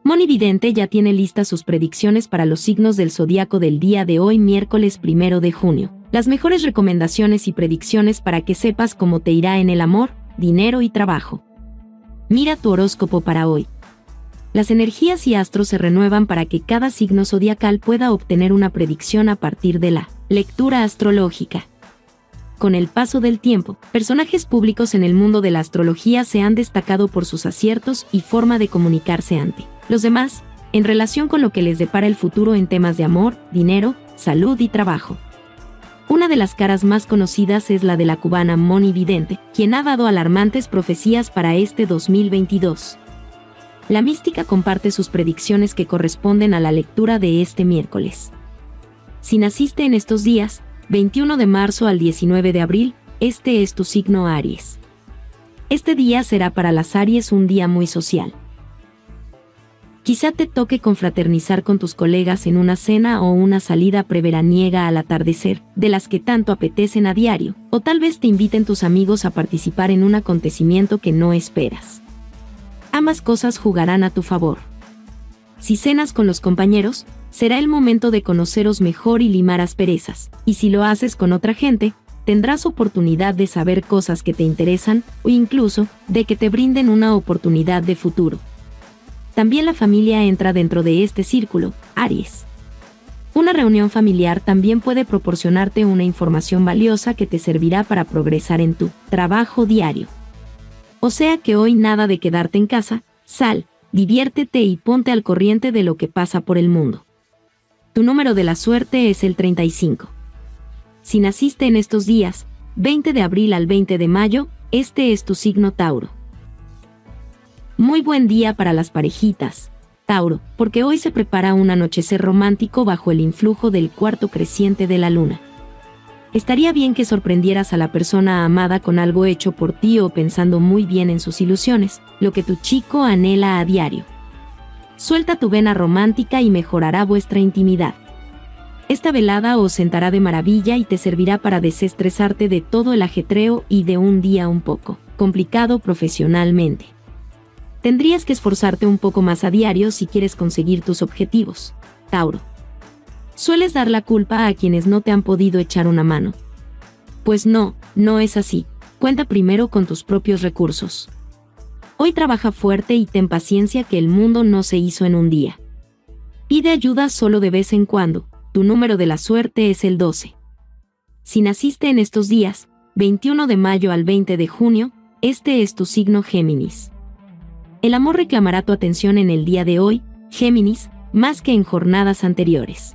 Monividente ya tiene listas sus predicciones para los signos del zodiaco del día de hoy, miércoles 1 de junio. Las mejores recomendaciones y predicciones para que sepas cómo te irá en el amor, dinero y trabajo. Mira tu horóscopo para hoy. Las energías y astros se renuevan para que cada signo zodiacal pueda obtener una predicción a partir de la lectura astrológica. Con el paso del tiempo, personajes públicos en el mundo de la astrología se han destacado por sus aciertos y forma de comunicarse ante los demás, en relación con lo que les depara el futuro en temas de amor, dinero, salud y trabajo. Una de las caras más conocidas es la de la cubana Monividente, quien ha dado alarmantes profecías para este 2022. La mística comparte sus predicciones que corresponden a la lectura de este miércoles. Si naciste en estos días, 21 de marzo al 19 de abril, este es tu signo Aries. Este día será para las Aries un día muy social. Quizá te toque confraternizar con tus colegas en una cena o una salida preveraniega al atardecer, de las que tanto apetecen a diario, o tal vez te inviten tus amigos a participar en un acontecimiento que no esperas. Ambas cosas jugarán a tu favor. Si cenas con los compañeros, será el momento de conoceros mejor y limar asperezas, y si lo haces con otra gente, tendrás oportunidad de saber cosas que te interesan o incluso de que te brinden una oportunidad de futuro. También la familia entra dentro de este círculo, Aries. Una reunión familiar también puede proporcionarte una información valiosa que te servirá para progresar en tu trabajo diario. O sea que hoy nada de quedarte en casa, sal, diviértete y ponte al corriente de lo que pasa por el mundo. Tu número de la suerte es el 35. Si naciste en estos días, 20 de abril al 20 de mayo, este es tu signo Tauro. Muy buen día para las parejitas, Tauro, porque hoy se prepara un anochecer romántico bajo el influjo del cuarto creciente de la luna. Estaría bien que sorprendieras a la persona amada con algo hecho por ti o pensando muy bien en sus ilusiones, lo que tu chico anhela a diario. Suelta tu vena romántica y mejorará vuestra intimidad. Esta velada os sentará de maravilla y te servirá para desestresarte de todo el ajetreo y de un día un poco complicado profesionalmente. Tendrías que esforzarte un poco más a diario si quieres conseguir tus objetivos, Tauro. Sueles dar la culpa a quienes no te han podido echar una mano. Pues no es así. Cuenta primero con tus propios recursos. Hoy trabaja fuerte y ten paciencia, que el mundo no se hizo en un día. Pide ayuda solo de vez en cuando. Tu número de la suerte es el 12. Si naciste en estos días, 21 de mayo al 20 de junio, este es tu signo Géminis. El amor reclamará tu atención en el día de hoy, Géminis, más que en jornadas anteriores.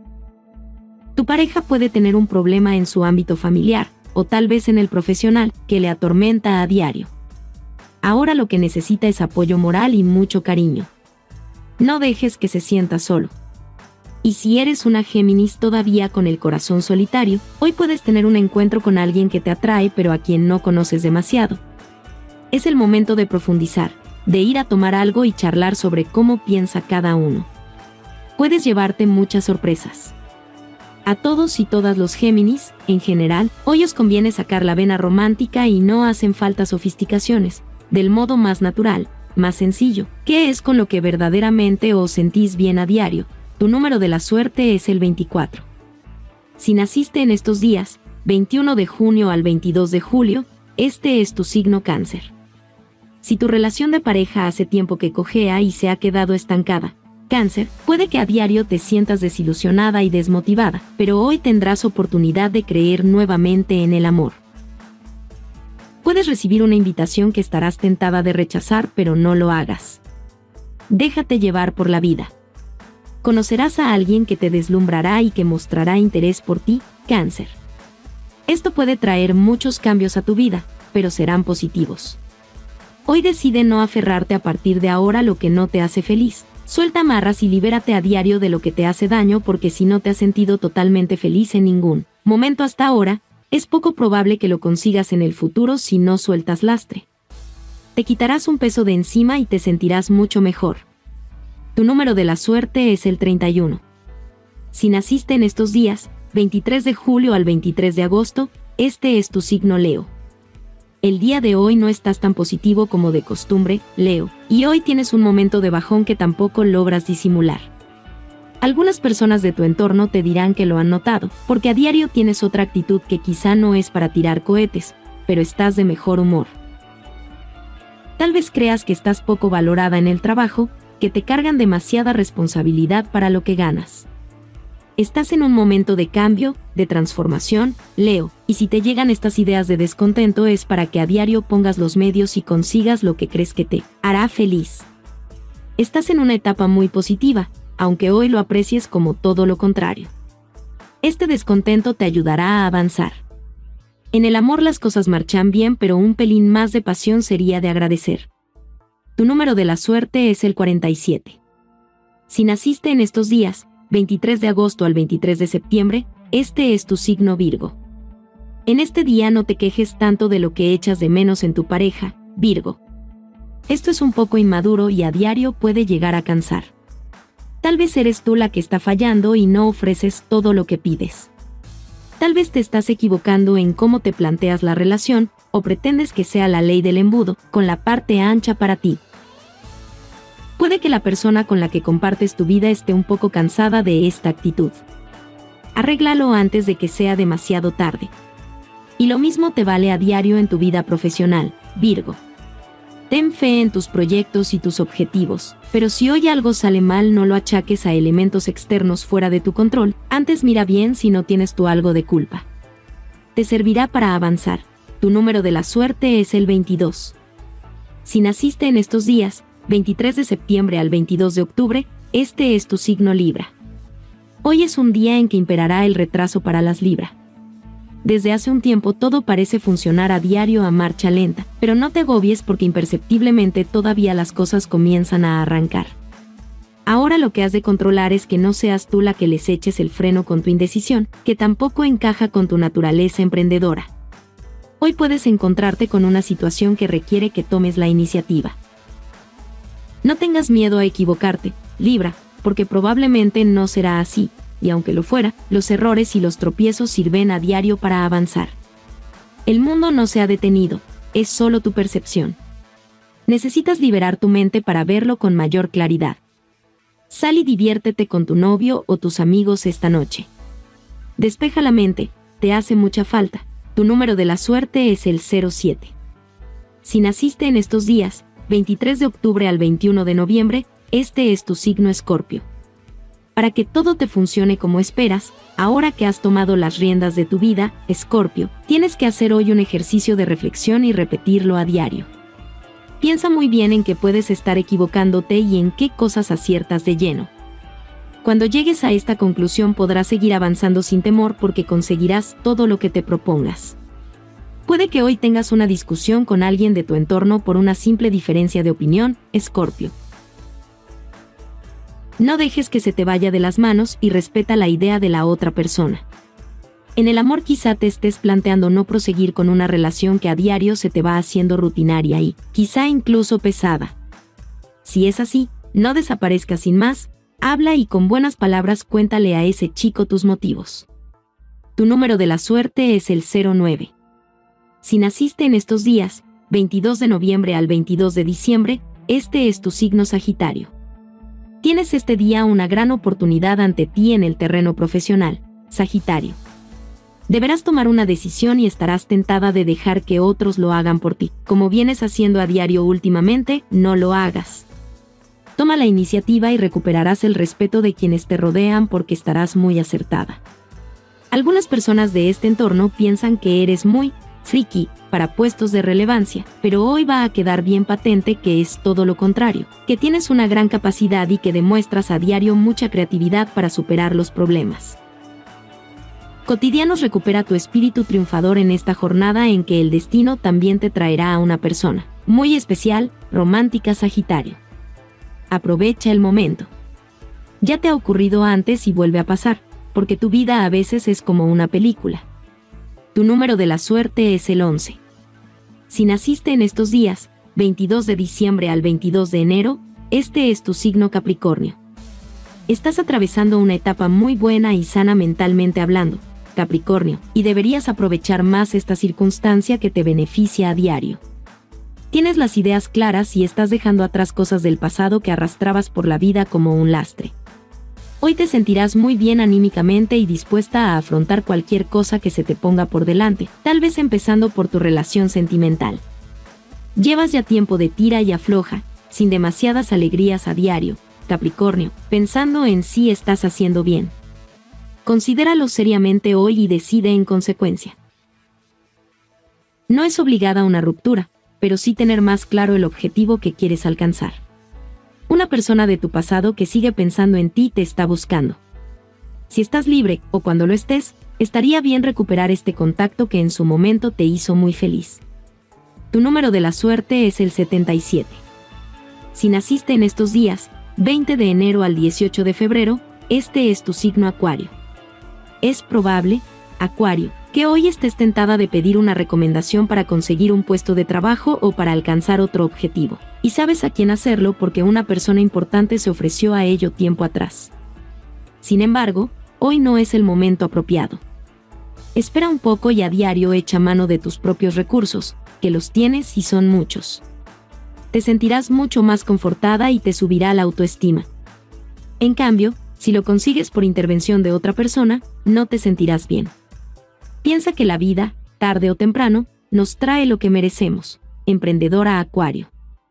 Tu pareja puede tener un problema en su ámbito familiar, o tal vez en el profesional, que le atormenta a diario. Ahora lo que necesita es apoyo moral y mucho cariño. No dejes que se sienta solo. Y si eres una Géminis todavía con el corazón solitario, hoy puedes tener un encuentro con alguien que te atrae pero a quien no conoces demasiado. Es el momento de profundizar, de ir a tomar algo y charlar sobre cómo piensa cada uno. Puedes llevarte muchas sorpresas. A todos y todas los Géminis, en general, hoy os conviene sacar la vena romántica y no hacen falta sofisticaciones, del modo más natural, más sencillo, que es con lo que verdaderamente os sentís bien a diario. Tu número de la suerte es el 24. Si naciste en estos días, 21 de junio al 22 de julio, este es tu signo Cáncer. Si tu relación de pareja hace tiempo que cojea y se ha quedado estancada, Cáncer, puede que a diario te sientas desilusionada y desmotivada, pero hoy tendrás oportunidad de creer nuevamente en el amor. Puedes recibir una invitación que estarás tentada de rechazar, pero no lo hagas. Déjate llevar por la vida. Conocerás a alguien que te deslumbrará y que mostrará interés por ti, Cáncer. Esto puede traer muchos cambios a tu vida, pero serán positivos. Hoy decide no aferrarte a partir de ahora a lo que no te hace feliz. Suelta amarras y libérate a diario de lo que te hace daño, porque si no te has sentido totalmente feliz en ningún momento hasta ahora, es poco probable que lo consigas en el futuro si no sueltas lastre. Te quitarás un peso de encima y te sentirás mucho mejor. Tu número de la suerte es el 31. Si naciste en estos días, 23 de julio al 23 de agosto, este es tu signo Leo. El día de hoy no estás tan positivo como de costumbre, Leo, y hoy tienes un momento de bajón que tampoco logras disimular. Algunas personas de tu entorno te dirán que lo han notado, porque a diario tienes otra actitud que quizá no es para tirar cohetes, pero estás de mejor humor. Tal vez creas que estás poco valorada en el trabajo, que te cargan demasiada responsabilidad para lo que ganas. Estás en un momento de cambio, de transformación, Leo, y si te llegan estas ideas de descontento es para que a diario pongas los medios y consigas lo que crees que te hará feliz. Estás en una etapa muy positiva, aunque hoy lo aprecies como todo lo contrario. Este descontento te ayudará a avanzar. En el amor las cosas marchan bien, pero un pelín más de pasión sería de agradecer. Tu número de la suerte es el 47. Si naciste en estos días, 23 de agosto al 23 de septiembre, este es tu signo Virgo. En este día no te quejes tanto de lo que echas de menos en tu pareja, Virgo. Esto es un poco inmaduro y a diario puede llegar a cansar. Tal vez eres tú la que está fallando y no ofreces todo lo que pides. Tal vez te estás equivocando en cómo te planteas la relación, o pretendes que sea la ley del embudo, con la parte ancha para ti. Puede que la persona con la que compartes tu vida esté un poco cansada de esta actitud. Arréglalo antes de que sea demasiado tarde. Y lo mismo te vale a diario en tu vida profesional, Virgo. Ten fe en tus proyectos y tus objetivos, pero si hoy algo sale mal no lo achaques a elementos externos fuera de tu control, antes mira bien si no tienes tú algo de culpa. Te servirá para avanzar. Tu número de la suerte es el 22. Si naciste en estos días, 23 de septiembre al 22 de octubre, este es tu signo Libra. Hoy es un día en que imperará el retraso para las Libra. Desde hace un tiempo todo parece funcionar a diario a marcha lenta, pero no te agobies porque imperceptiblemente todavía las cosas comienzan a arrancar. Ahora lo que has de controlar es que no seas tú la que les eches el freno con tu indecisión, que tampoco encaja con tu naturaleza emprendedora. Hoy puedes encontrarte con una situación que requiere que tomes la iniciativa. No tengas miedo a equivocarte, Libra, porque probablemente no será así, y aunque lo fuera, los errores y los tropiezos sirven a diario para avanzar. El mundo no se ha detenido, es solo tu percepción. Necesitas liberar tu mente para verlo con mayor claridad. Sal y diviértete con tu novio o tus amigos esta noche. Despeja la mente, te hace mucha falta. Tu número de la suerte es el 07. Si naciste en estos días, 23 de octubre al 21 de noviembre, este es tu signo Escorpio. Para que todo te funcione como esperas, ahora que has tomado las riendas de tu vida, Escorpio, tienes que hacer hoy un ejercicio de reflexión y repetirlo a diario. Piensa muy bien en qué puedes estar equivocándote y en qué cosas aciertas de lleno. Cuando llegues a esta conclusión podrás seguir avanzando sin temor porque conseguirás todo lo que te propongas. Puede que hoy tengas una discusión con alguien de tu entorno por una simple diferencia de opinión, Escorpio. No dejes que se te vaya de las manos y respeta la idea de la otra persona. En el amor quizá te estés planteando no proseguir con una relación que a diario se te va haciendo rutinaria y, quizá incluso pesada. Si es así, no desaparezcas sin más, habla y con buenas palabras cuéntale a ese chico tus motivos. Tu número de la suerte es el 09. Si naciste en estos días, 22 de noviembre al 22 de diciembre, este es tu signo Sagitario. Tienes este día una gran oportunidad ante ti en el terreno profesional, Sagitario. Deberás tomar una decisión y estarás tentada de dejar que otros lo hagan por ti. Como vienes haciendo a diario últimamente, no lo hagas. Toma la iniciativa y recuperarás el respeto de quienes te rodean porque estarás muy acertada. Algunas personas de este entorno piensan que eres muy friki para puestos de relevancia, pero hoy va a quedar bien patente que es todo lo contrario, que tienes una gran capacidad y que demuestras a diario mucha creatividad para superar los problemas. Cotidianos recupera tu espíritu triunfador en esta jornada en que el destino también te traerá a una persona muy especial, romántica Sagitario. Aprovecha el momento. Ya te ha ocurrido antes y vuelve a pasar, porque tu vida a veces es como una película. Tu número de la suerte es el 11. Si naciste en estos días, 22 de diciembre al 22 de enero, este es tu signo Capricornio. Estás atravesando una etapa muy buena y sana mentalmente hablando, Capricornio, y deberías aprovechar más esta circunstancia que te beneficia a diario. Tienes las ideas claras y estás dejando atrás cosas del pasado que arrastrabas por la vida como un lastre. Hoy te sentirás muy bien anímicamente y dispuesta a afrontar cualquier cosa que se te ponga por delante, tal vez empezando por tu relación sentimental. Llevas ya tiempo de tira y afloja, sin demasiadas alegrías a diario, Capricornio, pensando en si estás haciendo bien. Considéralo seriamente hoy y decide en consecuencia. No es obligada una ruptura, pero sí tener más claro el objetivo que quieres alcanzar. Una persona de tu pasado que sigue pensando en ti te está buscando. Si estás libre, o cuando lo estés, estaría bien recuperar este contacto que en su momento te hizo muy feliz. Tu número de la suerte es el 77. Si naciste en estos días, 20 de enero al 18 de febrero, este es tu signo Acuario. Es probable, Acuario, que hoy estés tentada de pedir una recomendación para conseguir un puesto de trabajo o para alcanzar otro objetivo. Y sabes a quién hacerlo porque una persona importante se ofreció a ello tiempo atrás. Sin embargo, hoy no es el momento apropiado. Espera un poco y a diario echa mano de tus propios recursos, que los tienes y son muchos. Te sentirás mucho más confortada y te subirá la autoestima. En cambio, si lo consigues por intervención de otra persona, no te sentirás bien. Piensa que la vida, tarde o temprano, nos trae lo que merecemos. Emprendedora Acuario.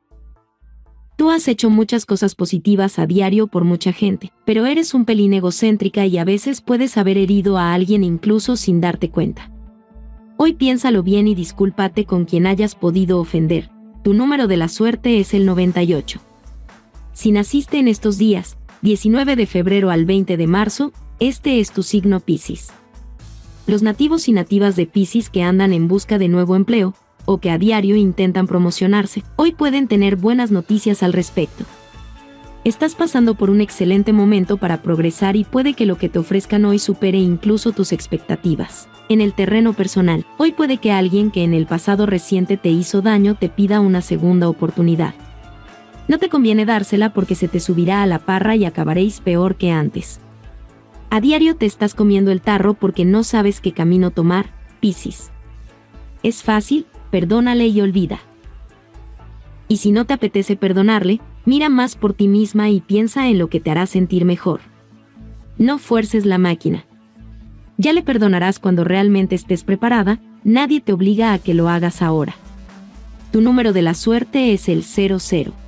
Tú has hecho muchas cosas positivas a diario por mucha gente, pero eres un pelín egocéntrica y a veces puedes haber herido a alguien incluso sin darte cuenta. Hoy piénsalo bien y discúlpate con quien hayas podido ofender. Tu número de la suerte es el 98. Si naciste en estos días, 19 de febrero al 20 de marzo, este es tu signo Piscis. Los nativos y nativas de Piscis que andan en busca de nuevo empleo, o que a diario intentan promocionarse, hoy pueden tener buenas noticias al respecto. Estás pasando por un excelente momento para progresar y puede que lo que te ofrezcan hoy supere incluso tus expectativas. En el terreno personal, hoy puede que alguien que en el pasado reciente te hizo daño te pida una segunda oportunidad. No te conviene dársela porque se te subirá a la parra y acabaréis peor que antes. A diario te estás comiendo el tarro porque no sabes qué camino tomar, Piscis. Es fácil, perdónale y olvida. Y si no te apetece perdonarle, mira más por ti misma y piensa en lo que te hará sentir mejor. No fuerces la máquina. Ya le perdonarás cuando realmente estés preparada, nadie te obliga a que lo hagas ahora. Tu número de la suerte es el 00.